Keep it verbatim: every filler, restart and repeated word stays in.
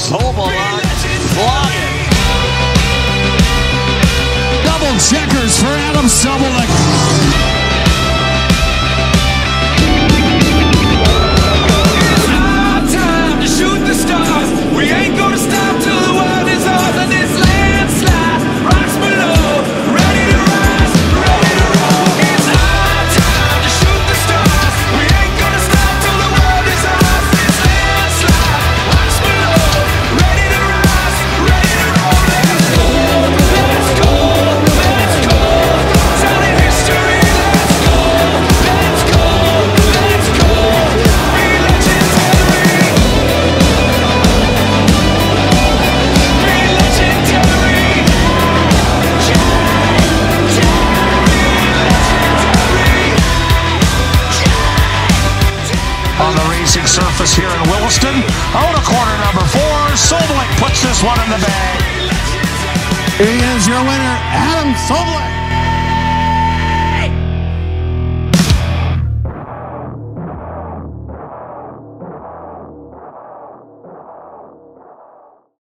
Sobolik flying. Double checkers for Adam Sobolik. It's our time to shoot the stars. We ain't gonna stop till the world is ours. And this landslide rocks below, ready to rise, ready to roll. It's our time to shoot the stars. We ain't gonna stop till the world is ours. This landslide rocks below, ready to rise, ready to roll. Let's go, let's go, let's go. Telling history, let's go, let's go, let's go. Be legendary. Be legendary. On the racing surface here in Williston, out of corner number four, Sobolik puts this one in the bag. Here he is, your winner, Adam Sobolik.